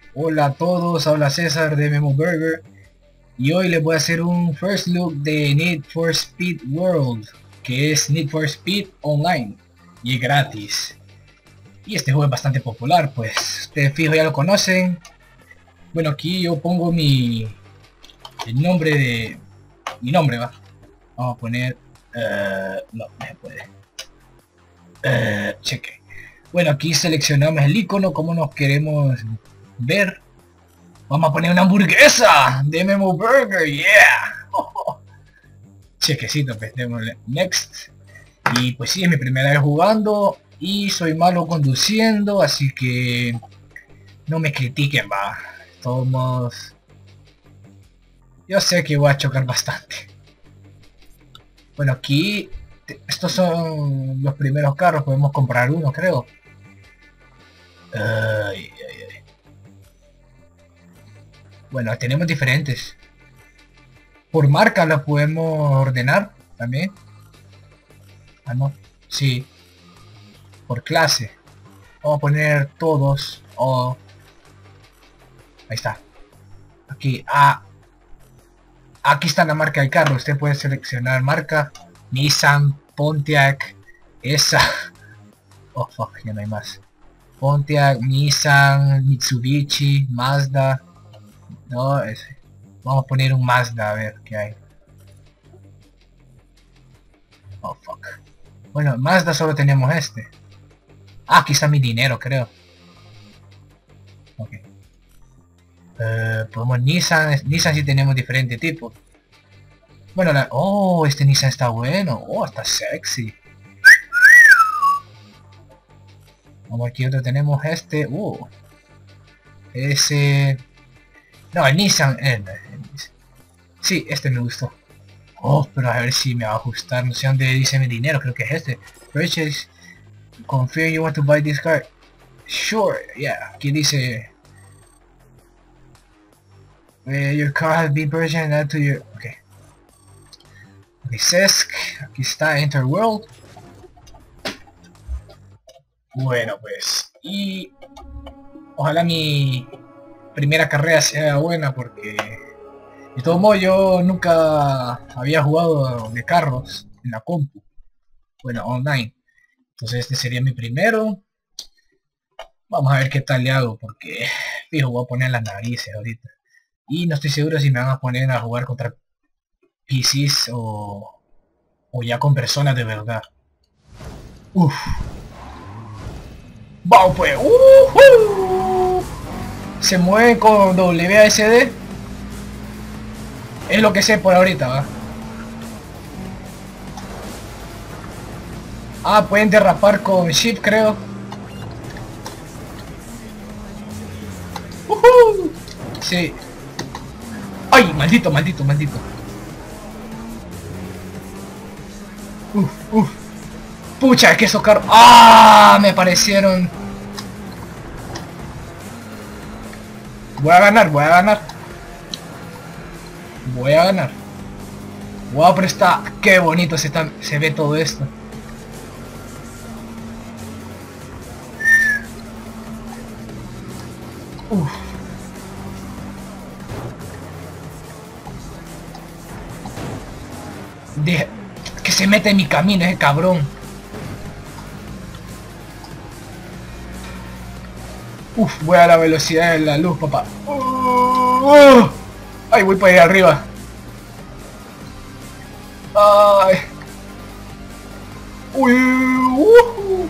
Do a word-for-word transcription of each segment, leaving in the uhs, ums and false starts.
Hola a todos, habla César de Memo Burger y hoy les voy a hacer un first look de Need for Speed World, que es Need for Speed Online y es gratis. Y este juego es bastante popular, pues ustedes fijo ya lo conocen. Bueno, aquí yo pongo mi el nombre de mi nombre, va. Vamos a poner uh, no, no se puede. Uh, cheque. Bueno, aquí seleccionamos el icono como nos queremos ver. Vamos a poner una hamburguesa de Memo Burger, yeah. Chequecito, pues démosle next. Y pues sí, es mi primera vez jugando y soy malo conduciendo, así que no me critiquen, va. Todos modos, yo sé que voy a chocar bastante. Bueno, aquí estos son los primeros carros, podemos comprar uno, creo. Ay, ay, ay. Bueno, tenemos diferentes. Por marca las podemos ordenar también. Ah, no. Sí. Por clase. Vamos a poner todos. Oh. Ahí está. Aquí. Ah. Aquí está la marca del carro. Usted puede seleccionar marca. Nissan, Pontiac. Esa. Oh, fuck. Ya no hay más. Pontiac, Nissan, Mitsubishi, Mazda. No, ese. Vamos a poner un Mazda a ver qué hay. Oh, fuck. Bueno, Mazda solo tenemos este. Ah, aquí está mi dinero, creo. Ok. Uh, podemos Nissan. Nissan sí tenemos diferentes tipos. Bueno, la... Oh, este Nissan está bueno. Oh, está sexy. Vamos, aquí otro tenemos este. Uh. Ese... No, el Nissan, eh, el Nissan. Sí, este me gustó. Oh, pero a ver si me va a ajustar. No sé dónde dice mi dinero, creo que es este. Purchase. Confirm you want to buy this car. Sure, yeah. Aquí dice uh, your car has been purchased and added to your... Ok. Ok, Sesc. Aquí está, Enter World. Bueno, pues. Y... Ojalá mi primera carrera sea buena, porque de todo modo yo nunca había jugado de carros en la compu, bueno, online. Entonces este sería mi primero. Vamos a ver qué tal le hago, porque fijo voy a poner las narices ahorita y no estoy seguro si me van a poner a jugar contra P Cs o, o ya con personas de verdad. Uff. Vamos pues. Uh-huh. Se mueve con W A S D. Es lo que sé por ahorita, va. Ah, pueden derrapar con Shift, creo. Uh-huh. Sí. Ay, maldito, maldito, maldito. Uf, uf. Pucha, es que esos carros... ¡Ah! Me aparecieron. Voy a ganar, voy a ganar. Voy a ganar. Wow, pero está... Qué bonito se, está... se ve todo esto. Uf. De... Que se mete en mi camino ese cabrón. Uf, voy a la velocidad de la luz, papá. Uh, uh. Ay, voy para allá arriba. Ay. Uy, uh.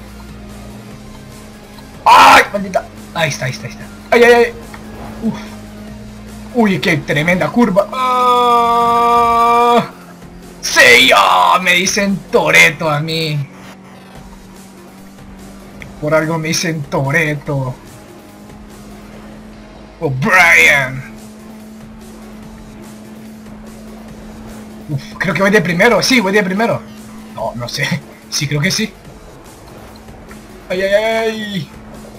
Ay, maldita. Ahí está, ahí está, ahí está. Ay, ay, ay. Uf. Uy, qué tremenda curva. Ah. Sí, oh, me dicen Toretto a mí. Por algo me dicen Toretto. O Brian. Uf, creo que voy de primero. Sí, voy de primero. No, no sé. Sí, creo que sí. Ay, ay, ay.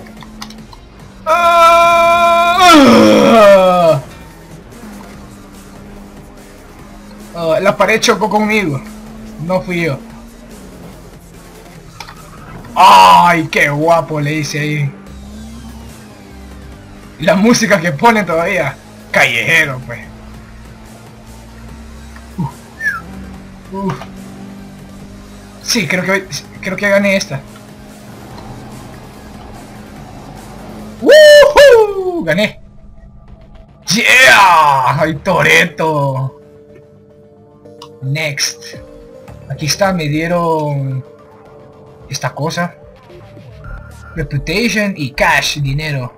Ah. Ah, la pared chocó conmigo. No fui yo. Ay, qué guapo le hice ahí. La música que pone todavía. Callejero, pues. Uh, uh. Sí, creo que creo que gané esta. ¡Woohoo! Gané. ¡Yeah! ¡Ay, Toretto! Next. Aquí está, me dieron esta cosa. Reputation y cash, dinero.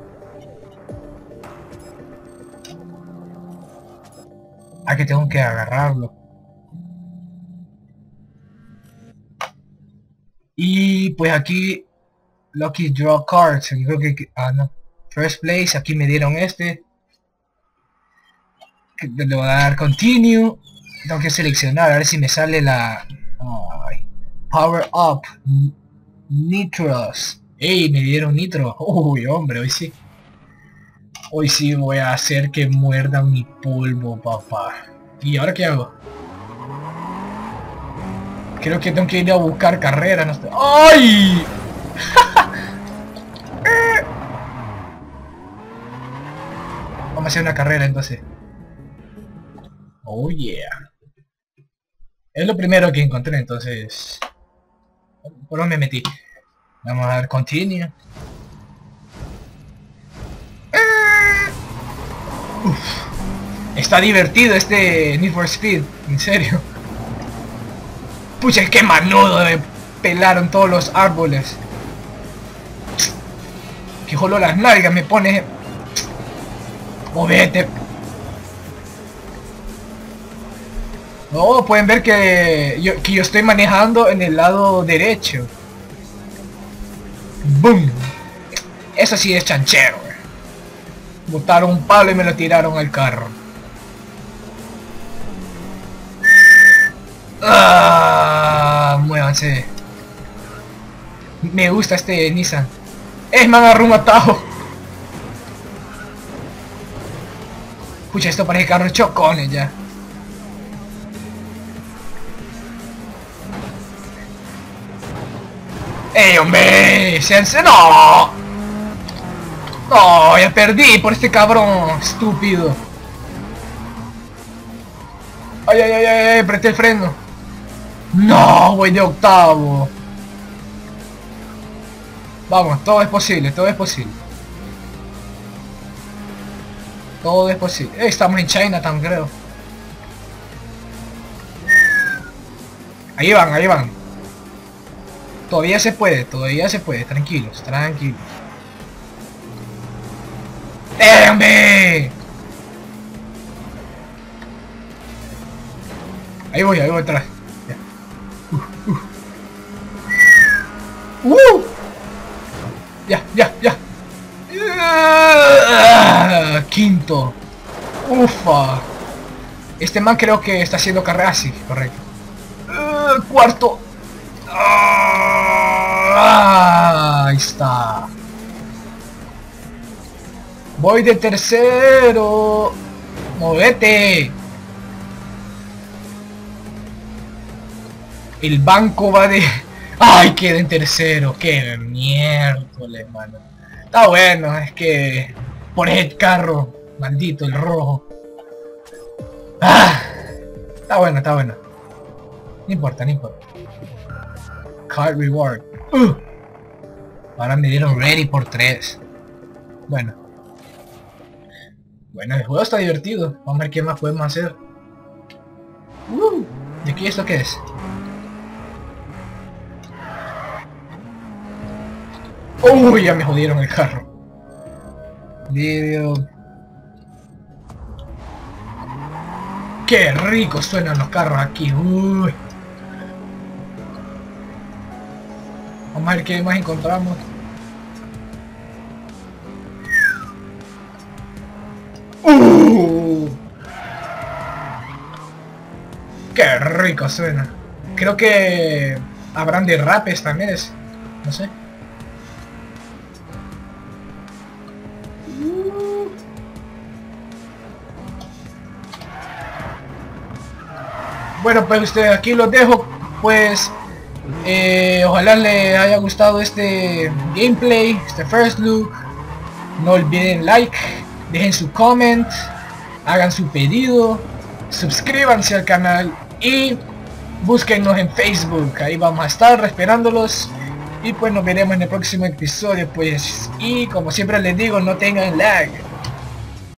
Aquí tengo que agarrarlo. Y pues aquí Lucky Draw Cards. Aquí creo que... Ah, no. First Place. Aquí me dieron este. Le voy a dar Continue. Tengo que seleccionar. A ver si me sale la... Ay. Power Up. Nitros. Ey, me dieron nitro. Uy, hombre, hoy sí. Hoy sí voy a hacer que muerdan mi polvo, papá. ¿Y ahora qué hago? Creo que tengo que ir a buscar carrera, no sé. ¡Ay! Vamos a hacer una carrera entonces. Oh yeah. Es lo primero que encontré, entonces. ¿Por dónde me metí? Vamos a dar continue. Uf. Está divertido este Need for Speed, en serio. Pucha, qué manudo me pelaron todos los árboles. Que jolo las nalgas me pone. Movete. No, pueden ver que yo, que yo estoy manejando en el lado derecho. ¡Boom! Eso sí es chanchero. Botaron un palo y me lo tiraron al carro. Ah, muévanse. Me gusta este Nissan. Es me agarró un atajo. Pucha, esto parece carro de chocones ya. ¡Ey, hombre! ¡Seanse! ¡No! ¡No! Ya perdí por este cabrón estúpido. ¡Ay, ay, ay, ay! ay apreté el freno. ¡No! Voy de octavo. Vamos, todo es posible, todo es posible. Todo es posible. Eh, estamos en Chinatown, creo. Ahí van, ahí van. Todavía se puede, todavía se puede. Tranquilos, tranquilos. ¡Eh, hombre! Ahí voy, ahí voy atrás. Ya. Uh, uh. Uh. Ya, ya, ya. Uh, quinto. Ufa. Este man creo que está haciendo carrera así, correcto. Uh, cuarto. Ah, ahí está. Voy de tercero. Movete. El banco va de... Ay, quedé en tercero. Qué miércoles, mano. Está bueno, es que... Por el carro. Maldito, el rojo. Ah, está bueno, está bueno. No importa, no importa. Card reward. Uh. Ahora me dieron ready por tres. Bueno. Bueno, el juego está divertido. Vamos a ver qué más podemos hacer. Uh. ¿Y aquí esto qué es? Uy, ya me jodieron el carro. Video. Qué rico suenan los carros aquí. Uy. Vamos a ver qué más encontramos. Uh. Qué rico suena. Creo que habrán de rapes también, es. No sé. Bueno, pues ustedes aquí los dejo. Pues eh, ojalá les haya gustado este gameplay, este first look. No olviden like, dejen su comment, hagan su pedido, suscríbanse al canal y búsquennos en Facebook, ahí vamos a estar esperándolos. Y pues nos veremos en el próximo episodio pues. Y como siempre les digo, no tengan lag.